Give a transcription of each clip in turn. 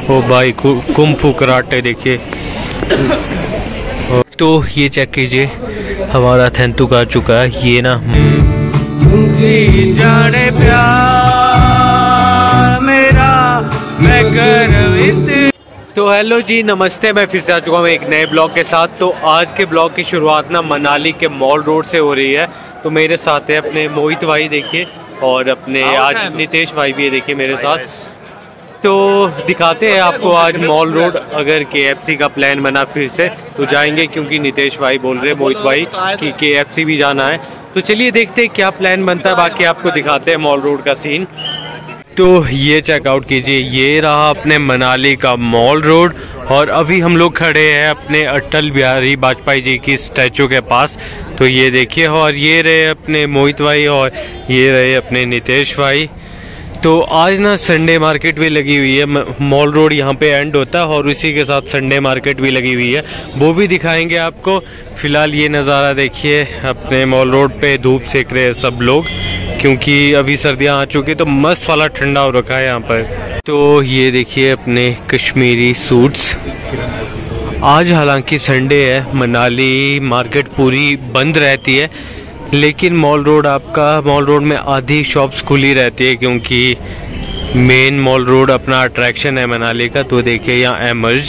ओ भाई kung fu karate देखिए। तो ये चेक कीजिए हमारा थेंतुक आ चुका है। ये ना जाने प्यार मेरा मैं कर। तो हेलो जी, नमस्ते। मैं फिर से आ चुका हूँ एक नए ब्लॉग के साथ। तो आज के ब्लॉग की शुरुआत ना मनाली के मॉल रोड से हो रही है। तो मेरे साथ है अपने मोहित भाई देखिए, और अपने आज नितेश भाई भी है देखिए मेरे साथ। तो दिखाते हैं आपको आज मॉल रोड। अगर KFC का प्लान बना फिर से तो जाएंगे, क्योंकि नितेश भाई बोल रहे मोहित भाई कि KFC भी जाना है। तो चलिए देखते हैं क्या प्लान बनता है, बाकी आपको दिखाते हैं मॉल रोड का सीन। तो ये चेकआउट कीजिए, ये रहा अपने मनाली का मॉल रोड। और अभी हम लोग खड़े हैं अपने अटल बिहारी वाजपेयी जी की स्टैचू के पास। तो ये देखिए, और ये रहे अपने मोहित भाई और ये रहे अपने नितेश भाई। तो आज ना संडे मार्केट भी लगी हुई है। मॉल रोड यहाँ पे एंड होता है और उसी के साथ संडे मार्केट भी लगी हुई है, वो भी दिखाएंगे आपको। फिलहाल ये नज़ारा देखिए, अपने मॉल रोड पे धूप सेक रहे हैं सब लोग, क्योंकि अभी सर्दियाँ आ चुकी तो मस्त वाला ठंडा हो रखा है यहाँ पर। तो ये देखिए अपने कश्मीरी सूट्स। आज हालांकि संडे है, मनाली मार्केट पूरी बंद रहती है, लेकिन मॉल रोड में आधी शॉप्स खुली रहती है, क्योंकि मेन मॉल रोड अपना अट्रैक्शन है मनाली का। तो देखिए यहाँ एमर्ज,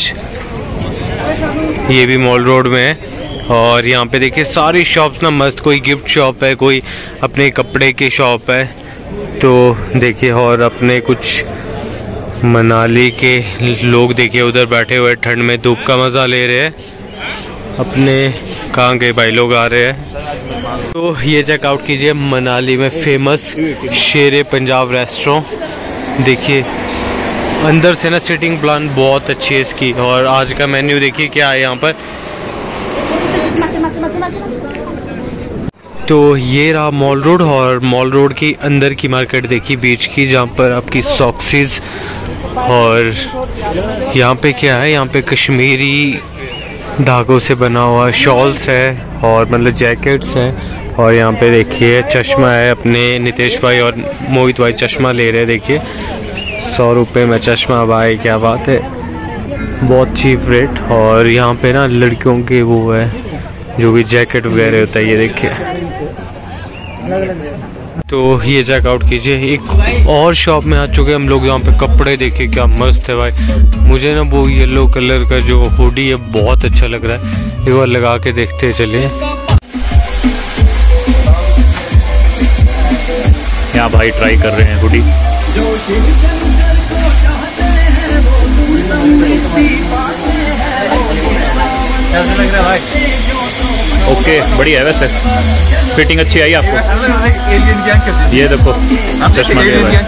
ये भी मॉल रोड में है। और यहाँ पे देखिए सारी शॉप्स ना मस्त, कोई गिफ्ट शॉप है, कोई अपने कपड़े की शॉप है। तो देखिए, और अपने कुछ मनाली के लोग देखिए उधर बैठे हुए ठंड में धूप का मज़ा ले रहे हैं। अपने कहाँ गए भाई लोग आ रहे हैं। तो ये चेकआउट कीजिए मनाली में फेमस शेरे पंजाब रेस्टोरेंट। देखिए अंदर से ना सिटिंग प्लान बहुत अच्छी है इसकी। और आज का मेन्यू देखिए क्या है यहाँ पर। तो ये रहा मॉल रोड, और मॉल रोड की अंदर की मार्केट देखिए बीच की, जहाँ पर आपकी सॉक्सेस और यहाँ पे क्या है, यहाँ पे कश्मीरी धागों से बना हुआ शॉल्स है और मतलब जैकेट्स हैं। और यहाँ पे देखिए चश्मा है, अपने नितेश भाई और मोहित भाई चश्मा ले रहे हैं। देखिए 100 रुपये में चश्मा भाई, क्या बात है, बहुत चीप रेट। और यहाँ पे ना लड़कियों के वो है जो भी जैकेट वगैरह होता है, ये देखिए। तो ये चेकआउट कीजिए, एक और शॉप में आ चुके हम लोग। यहाँ पे कपड़े देखिए क्या मस्त है भाई। मुझे ना वो येलो कलर का जो हुडी है बहुत अच्छा लग रहा है, एक बार लगा के देखते चलिए। यहाँ भाई ट्राई कर रहे हैं हुडी। कैसा लग रहा है भाई? ओके, बढ़िया है। वैसे फिटिंग अच्छी आई आपको? ये देखो चश्मा दिया भाई।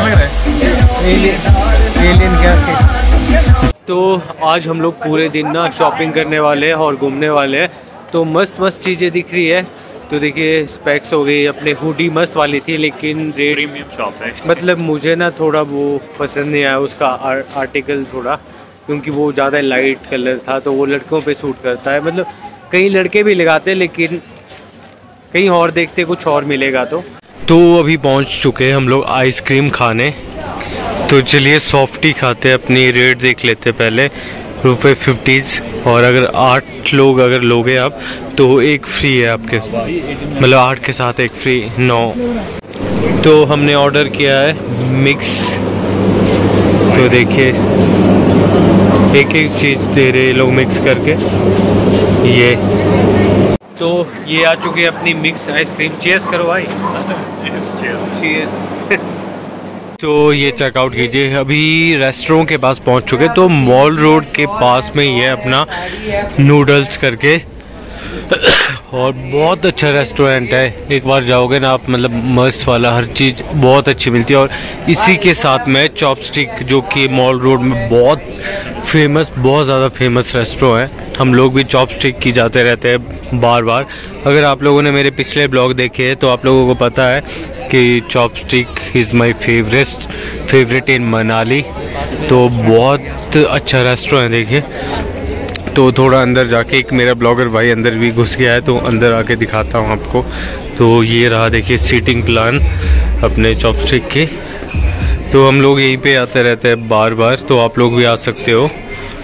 तो आज हम लोग पूरे दिन ना शॉपिंग करने वाले हैं और घूमने वाले हैं। तो मस्त मस्त चीज़ें दिख रही है। तो देखिए स्पेक्स हो गई, अपने हुडी मस्त वाली थी, लेकिन रेट प्रीमियम शॉप है। मतलब मुझे ना थोड़ा वो पसंद नहीं आया उसका आर्टिकल थोड़ा, क्योंकि वो ज़्यादा लाइट कलर था। तो वो लड़कों पे सूट करता है, मतलब कई लड़के भी लगाते, लेकिन कहीं और देखते कुछ और मिलेगा। तो अभी पहुंच चुके हैं हम लोग आइसक्रीम खाने। तो चलिए सॉफ्टी खाते हैं, अपनी रेट देख लेते हैं पहले। ₹50, और अगर 8 लोग अगर लोगे आप तो एक फ्री है आपके, मतलब 8 के साथ एक फ्री 9। तो हमने ऑर्डर किया है मिक्स। तो देखिए एक एक चीज़ दे रहे लोग मिक्स करके। ये तो ये आ चुकी है अपनी मिक्स आइसक्रीम। चीयर्स करो भाई। चीयर्स। तो ये चेकआउट कीजिए, अभी रेस्टोरेंट के पास पहुंच चुके। तो मॉल रोड के पास में ही है अपना नूडल्स करके, और बहुत अच्छा रेस्टोरेंट है। एक बार जाओगे ना आप, मतलब मस्त वाला, हर चीज़ बहुत अच्छी मिलती है। और इसी के साथ में चॉपस्टिक, जो कि मॉल रोड में बहुत फेमस, बहुत ज़्यादा फेमस रेस्टोरेंट है। हम लोग भी चॉपस्टिक की जाते रहते हैं बार बार। अगर आप लोगों ने मेरे पिछले ब्लॉग देखे हैं तो आप लोगों को पता है कि Chopstick is my favourite in Manali. तो बहुत अच्छा रेस्टोरेंट है देखिए। तो थोड़ा अंदर जाके, एक मेरा ब्लॉगर भाई अंदर भी घुस गया है, तो अंदर आके दिखाता हूँ आपको। तो ये रहा देखिए सीटिंग प्लान अपने चॉपस्टिक के। तो हम लोग यहीं पे आते रहते हैं बार बार, तो आप लोग भी आ सकते हो।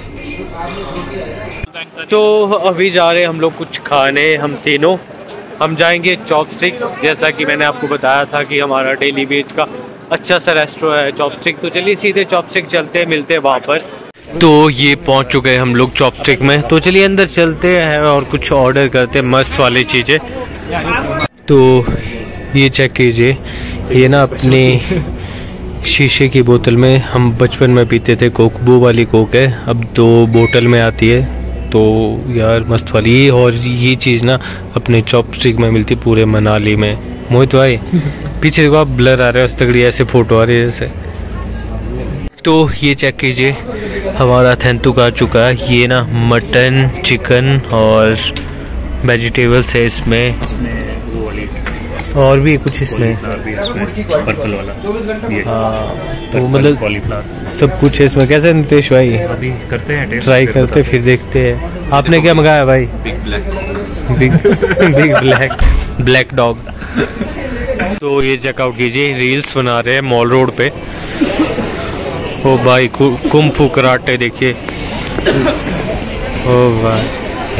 तो अभी जा रहे हैं हम लोग कुछ खाने, हम तीनों। हम जाएंगे चॉपस्टिक, जैसा कि मैंने आपको बताया था कि हमारा डेली बेज का अच्छा सा रेस्टोरेंट है चॉपस्टिक। तो चलिए सीधे चॉपस्टिक चलते हैं, मिलते हैं वहाँ पर। तो ये पहुँच चुके हैं हम लोग चॉपस्टिक में, तो चलिए अंदर चलते हैं और कुछ ऑर्डर करते हैं मस्त वाली चीज़ें। तो ये चेक कीजिए, ये ना अपनी शीशे की बोतल में हम बचपन में पीते थे कोक, वो वाली कोक है, अब 2 बोतल में आती है। तो यार मस्त वाली, और ये चीज़ ना अपने चॉपस्टिक में मिलती पूरे मनाली में। मोहित भाई पीछे देखो, आप ब्लर आ रहे हो, तगड़ी ऐसे फोटो आ रही है जैसे। तो ये चेक कीजिए, हमारा थेंतुक आ चुका है। ये ना मटन, चिकन और वेजिटेबल्स है इसमें, और भी कुछ इसमें पर्पल वाला ये। हाँ, तो मतलब सब कुछ है इसमें। कैसे नितेश भाई? अभी करते हैं, ट्राई करते फिर देखते हैं। आपने क्या मंगाया भाई? Big Black Dog. तो ये चेकआउट कीजिए, रील्स बना रहे हैं मॉल रोड पे। ओ भाई कुंफू कराटे देखिए, ओ भाई।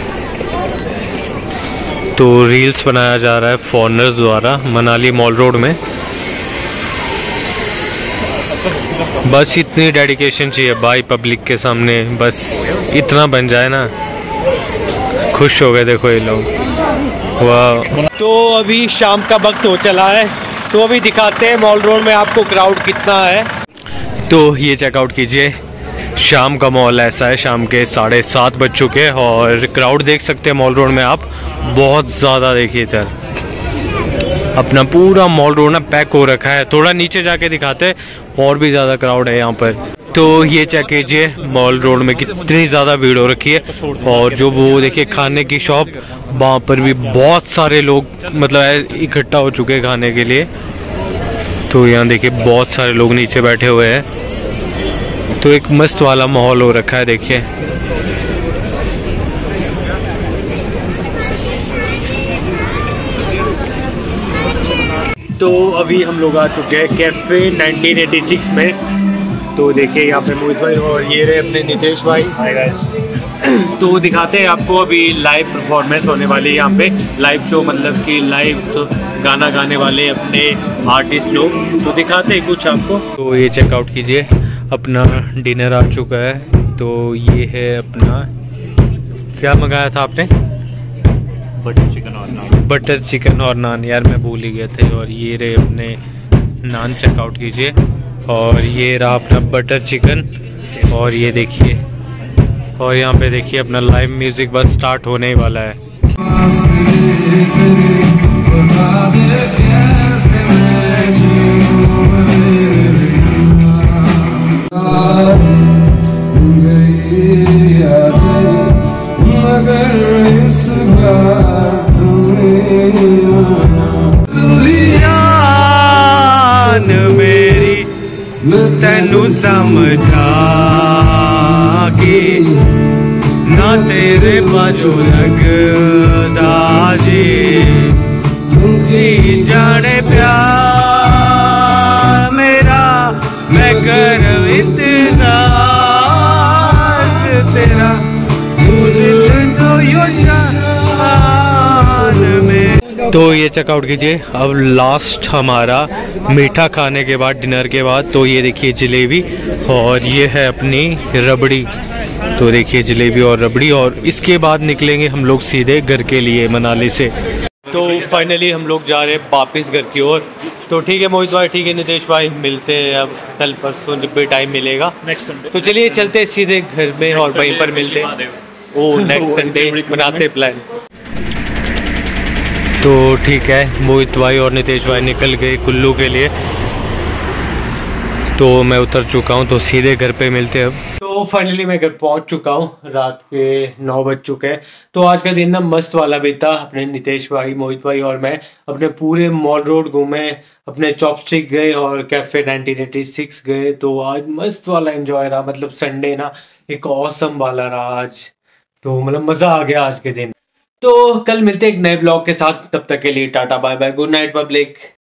तो रील्स बनाया जा रहा है फॉरनर्स द्वारा मनाली मॉल रोड में। बस इतनी डेडिकेशन चाहिए भाई पब्लिक के सामने, बस इतना बन जाए ना, खुश हो गए। देखो ये लोग, वाह। तो अभी शाम का वक्त हो चला है, तो अभी दिखाते हैं मॉल रोड में आपको क्राउड कितना है। तो ये चेकआउट कीजिए, शाम का मॉल ऐसा है, शाम के 7:30 बज चुके हैं और क्राउड देख सकते हैं मॉल रोड में आप, बहुत ज़्यादा। देखिए इधर अपना पूरा मॉल रोड ना पैक हो रखा है। थोड़ा नीचे जाके दिखाते हैं, और भी ज़्यादा क्राउड है यहाँ पर। तो ये चेक कीजिए मॉल रोड में कितनी ज़्यादा भीड़ हो रखी है, और जो वो देखिए खाने की शॉप, वहाँ पर भी बहुत सारे लोग मतलब इकट्ठा हो चुके हैं खाने के लिए। तो यहाँ देखिए बहुत सारे लोग नीचे बैठे हुए हैं, तो एक मस्त वाला माहौल हो रखा है देखिए। तो अभी हम लोग आ चुके हैं कैफे 1986 में। तो देखिए यहाँ पे मोहित भाई और ये रहे अपने नितेश भाई। Hi guys. तो दिखाते हैं आपको, अभी लाइव परफॉर्मेंस होने वाली है यहाँ पे, लाइव शो, मतलब कि लाइव गाना गाने वाले अपने आर्टिस्ट लोग। तो दिखाते हैं कुछ आपको। तो ये चेकआउट कीजिए, अपना डिनर आ चुका है। तो ये है अपना, क्या मंगाया था आपने? बटर चिकन और नान। बटर चिकन और नान, यार मैं भूल ही गया थे। और ये रहे अपने नान, चेकआउट कीजिए। और ये रहा अपना बटर चिकन, और ये देखिए, और यहाँ पे देखिए अपना लाइव म्यूजिक बस स्टार्ट होने ही वाला है। तेनू समझा कि ना तेरे बाजू लगदा जी, तू जाने प्यार मेरा, मैं कर इंतजार तेरा, तू दिल तो यो जान में। तो ये चेकआउट कीजिए, अब लास्ट हमारा मीठा खाने के बाद, डिनर के बाद। तो ये देखिए जलेबी, और ये है अपनी रबड़ी। तो देखिए जलेबी और रबड़ी, और इसके बाद निकलेंगे हम लोग सीधे घर के लिए मनाली से। तो फाइनली हम लोग जा रहे हैं वापस घर की ओर। तो ठीक है मोहित भाई, ठीक है नितेश भाई, मिलते हैं अब कल परसों जब भी टाइम मिलेगा, नेक्स्ट संडे। तो चलिए चलते हैं सीधे घर में और वहीं पर मिलते हैं। ओ नेक्स्ट संडे बनाते प्लान। तो ठीक है, मोहित भाई और नितेश भाई निकल गए कुल्लू के लिए, तो मैं उतर चुका हूँ, तो सीधे घर पे मिलते हैं अब। तो फाइनली मैं घर पहुँच चुका हूँ, रात के 9 बज चुके हैं। तो आज का दिन ना मस्त वाला बीता, अपने नितेश भाई, मोहित भाई और मैं अपने पूरे मॉल रोड घूमे, अपने चॉपस्टिक गए और कैफे 1986 गए। तो आज मस्त वाला एंजॉय रहा, मतलब संडे ना एक ऑसम वाला रहा आज, तो मतलब मज़ा आ गया आज के दिन। तो कल मिलते हैं एक नए ब्लॉग के साथ, तब तक के लिए tata bye bye, good night public.